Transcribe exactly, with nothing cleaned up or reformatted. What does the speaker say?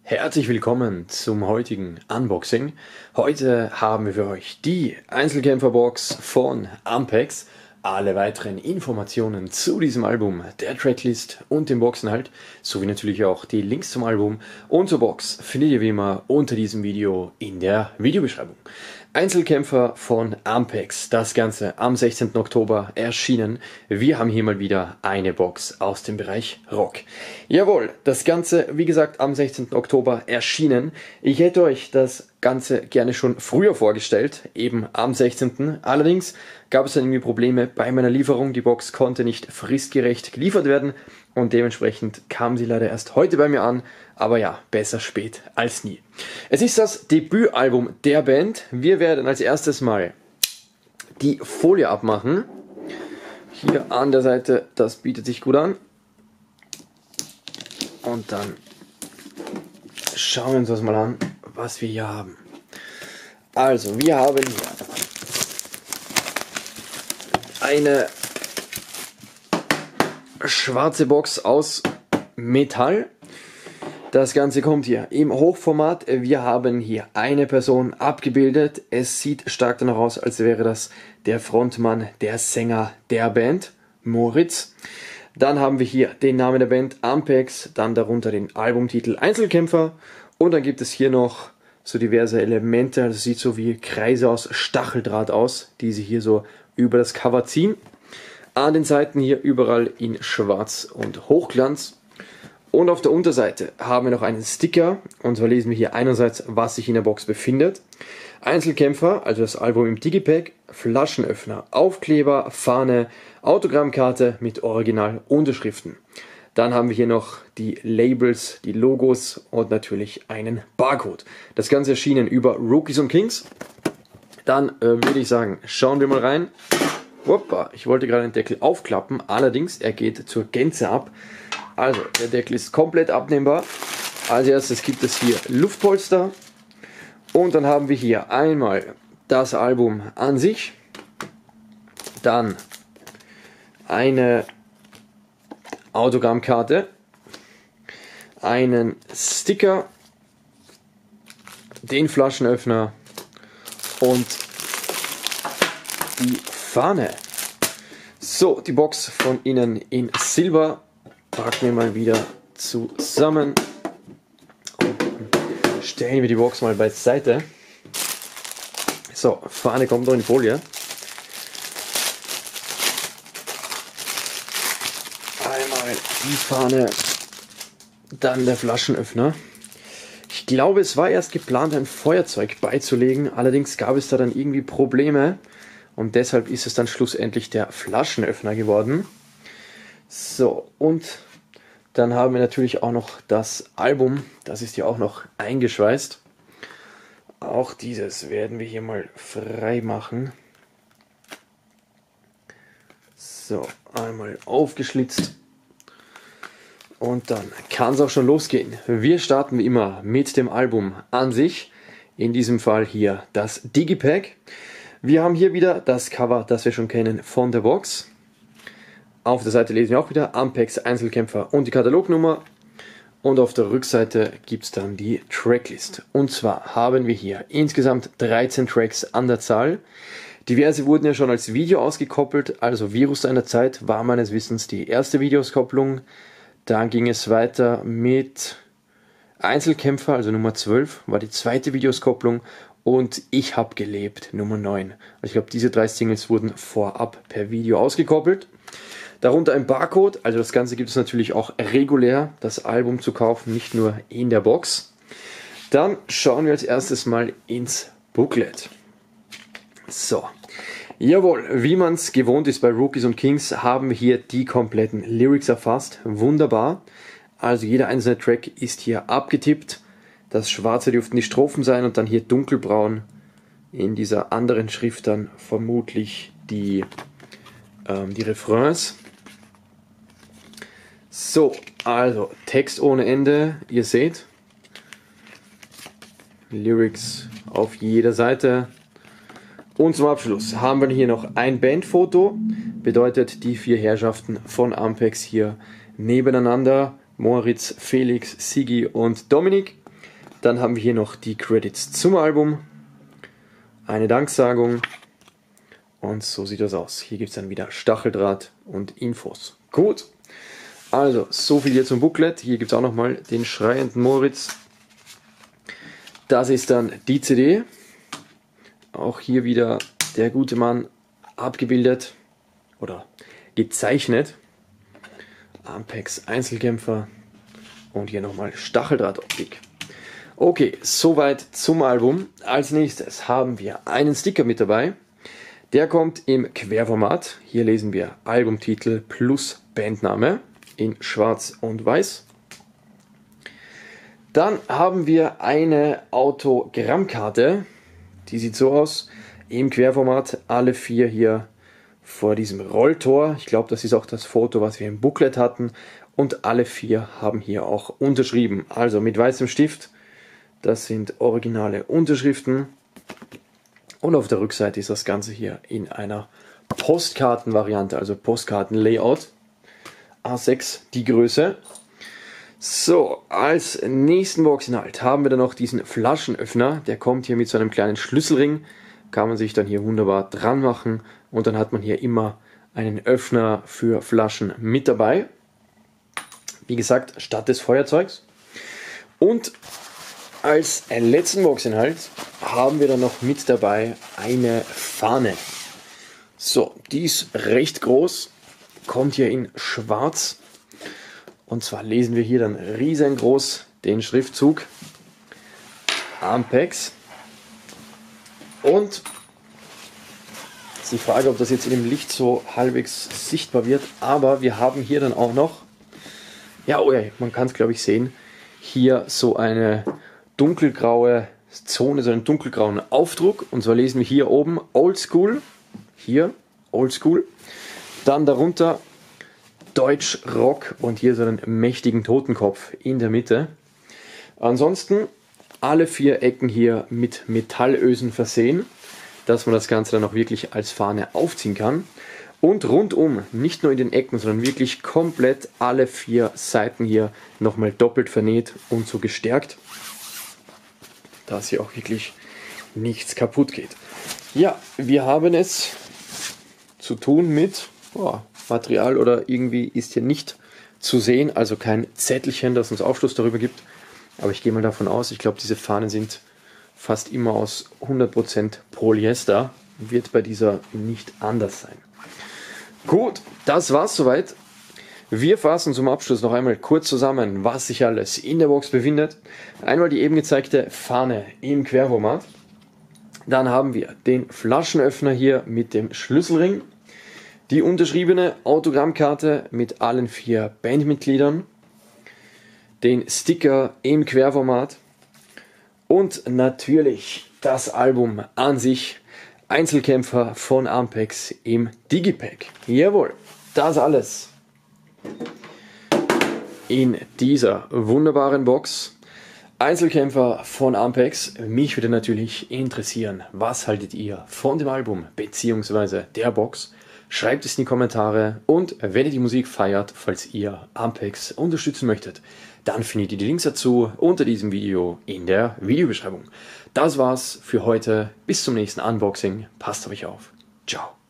Herzlich willkommen zum heutigen Unboxing. Heute haben wir für euch die Einzelkämpferbox von Ampex. Alle weiteren Informationen zu diesem Album, der Tracklist und dem Boxinhalt, sowie natürlich auch die Links zum Album und zur Box findet ihr wie immer unter diesem Video in der Videobeschreibung. Einzelkämpfer von Ampex, das Ganze am sechzehnten Oktober erschienen. Wir haben hier mal wieder eine Box aus dem Bereich Rock. Jawohl, das Ganze, wie gesagt, am sechzehnten Oktober erschienen. Ich hätte euch das Ganze gerne schon früher vorgestellt, eben am sechzehnten Allerdings gab es dann irgendwie Probleme bei meiner Lieferung. Die Box konnte nicht fristgerecht geliefert werden und dementsprechend kam sie leider erst heute bei mir an. Aber ja, besser spät als nie. Es ist das Debütalbum der Band. Wir werden als erstes mal die Folie abmachen. Hier an der Seite, das bietet sich gut an. Und dann schauen wir uns das mal an, was wir hier haben. Also, wir haben hier eine schwarze Box aus Metall. Das Ganze kommt hier im Hochformat. Wir haben hier eine Person abgebildet. Es sieht stark danach aus, als wäre das der Frontmann, der Sänger der Band, Moritz. Dann haben wir hier den Namen der Band, Ampex, dann darunter den Albumtitel Einzelkämpfer. Und dann gibt es hier noch so diverse Elemente. Das sieht so wie Kreise aus Stacheldraht aus, die sie hier so über das Cover ziehen. An den Seiten hier überall in Schwarz und Hochglanz. Und auf der Unterseite haben wir noch einen Sticker, und zwar lesen wir hier einerseits, was sich in der Box befindet. Einzelkämpfer, also das Album im Digipack, Flaschenöffner, Aufkleber, Fahne, Autogrammkarte mit Original-Unterschriften. Dann haben wir hier noch die Labels, die Logos und natürlich einen Barcode. Das Ganze erschienen über Rookies und Kings. Dann äh, würde ich sagen, schauen wir mal rein. Hoppa, ich wollte gerade den Deckel aufklappen, allerdings er geht zur Gänze ab. Also, der Deckel ist komplett abnehmbar. Als erstes gibt es hier Luftpolster. Und dann haben wir hier einmal das Album an sich. Dann eine Autogrammkarte. Einen Sticker. Den Flaschenöffner. Und die Fahne. So, die Box von innen in Silber. Packen wir mal wieder zusammen und stellen wir die Box mal beiseite. So, Fahne kommt noch in die Folie. Einmal die Fahne, dann der Flaschenöffner. Ich glaube, es war erst geplant, ein Feuerzeug beizulegen, allerdings gab es da dann irgendwie Probleme und deshalb ist es dann schlussendlich der Flaschenöffner geworden. So, und dann haben wir natürlich auch noch das Album, das ist ja auch noch eingeschweißt. Auch dieses werden wir hier mal frei machen. So, einmal aufgeschlitzt. Und dann kann es auch schon losgehen. Wir starten wie immer mit dem Album an sich. In diesem Fall hier das Digipack. Wir haben hier wieder das Cover, das wir schon kennen von der Box. Auf der Seite lesen wir auch wieder Ampex Einzelkämpfer und die Katalognummer. Und auf der Rückseite gibt es dann die Tracklist. Und zwar haben wir hier insgesamt dreizehn Tracks an der Zahl. Diverse wurden ja schon als Video ausgekoppelt, also Virus einer Zeit war meines Wissens die erste Videoauskopplung. Dann ging es weiter mit Einzelkämpfer, also Nummer zwölf, war die zweite Videoauskopplung. Und Ich hab gelebt, Nummer neun. Also ich glaube, diese drei Singles wurden vorab per Video ausgekoppelt. Darunter ein Barcode, also das Ganze gibt es natürlich auch regulär, das Album zu kaufen, nicht nur in der Box. Dann schauen wir als erstes mal ins Booklet. So, jawohl, wie man es gewohnt ist bei Rookies und Kings, haben wir hier die kompletten Lyrics erfasst. Wunderbar. Also jeder einzelne Track ist hier abgetippt. Das Schwarze dürften die Strophen sein und dann hier dunkelbraun in dieser anderen Schrift dann vermutlich die, ähm, die Refrains. So, also Text ohne Ende, ihr seht. Lyrics auf jeder Seite. Und zum Abschluss haben wir hier noch ein Bandfoto. Bedeutet die vier Herrschaften von Ampex hier nebeneinander. Moritz, Felix, Sigi und Dominik. Dann haben wir hier noch die Credits zum Album, eine Danksagung und so sieht das aus. Hier gibt es dann wieder Stacheldraht und Infos. Gut, also so viel hier zum Booklet. Hier gibt es auch nochmal den schreienden Moritz. Das ist dann die C D. Auch hier wieder der gute Mann abgebildet oder gezeichnet. Ampex Einzelkämpfer und hier nochmal Stacheldrahtoptik. Okay, soweit zum Album. Als nächstes haben wir einen Sticker mit dabei. Der kommt im Querformat. Hier lesen wir Albumtitel plus Bandname in schwarz und weiß. Dann haben wir eine Autogrammkarte. Die sieht so aus. Im Querformat alle vier hier vor diesem Rolltor. Ich glaube, das ist auch das Foto, was wir im Booklet hatten. Und alle vier haben hier auch unterschrieben. Also mit weißem Stift. Das sind originale Unterschriften. Und auf der Rückseite ist das Ganze hier in einer Postkartenvariante, also Postkartenlayout. A sechs die Größe. So, als nächsten Boxinhalt haben wir dann noch diesen Flaschenöffner. Der kommt hier mit so einem kleinen Schlüsselring. Kann man sich dann hier wunderbar dran machen. Und dann hat man hier immer einen Öffner für Flaschen mit dabei. Wie gesagt, statt des Feuerzeugs. Und als letzten Boxinhalt haben wir dann noch mit dabei eine Fahne. So, die ist recht groß. Kommt hier in schwarz. Und zwar lesen wir hier dann riesengroß den Schriftzug Ampex. Und ist die Frage, ob das jetzt in dem Licht so halbwegs sichtbar wird. Aber wir haben hier dann auch noch, ja, oh ja, man kann es glaube ich sehen, hier so eine dunkelgraue Zone, so einen dunkelgrauen Aufdruck. Und zwar lesen wir hier oben Oldschool. Hier Oldschool. Dann darunter Deutsch Rock und hier so einen mächtigen Totenkopf in der Mitte. Ansonsten alle vier Ecken hier mit Metallösen versehen, dass man das Ganze dann auch wirklich als Fahne aufziehen kann. Und rundum, nicht nur in den Ecken, sondern wirklich komplett alle vier Seiten hier nochmal doppelt vernäht und so gestärkt, dass hier auch wirklich nichts kaputt geht. Ja, wir haben es zu tun mit oh, Material oder irgendwie ist hier nicht zu sehen, also kein Zettelchen, das uns Aufschluss darüber gibt. Aber ich gehe mal davon aus, ich glaube, diese Fahnen sind fast immer aus hundert Prozent Polyester. Wird bei dieser nicht anders sein. Gut, das war's soweit. Wir fassen zum Abschluss noch einmal kurz zusammen, was sich alles in der Box befindet. Einmal die eben gezeigte Fahne im Querformat. Dann haben wir den Flaschenöffner hier mit dem Schlüsselring. Die unterschriebene Autogrammkarte mit allen vier Bandmitgliedern. Den Sticker im Querformat. Und natürlich das Album an sich. Einzelkämpfer von Ampex im Digipack. Jawohl, das alles in dieser wunderbaren Box. Einzelkämpfer von Ampex. Mich würde natürlich interessieren, was haltet ihr von dem Album bzw. der Box? Schreibt es in die Kommentare und wenn ihr die Musik feiert, falls ihr Ampex unterstützen möchtet, dann findet ihr die Links dazu unter diesem Video in der Videobeschreibung. Das war's für heute. Bis zum nächsten Unboxing. Passt auf euch auf. Ciao.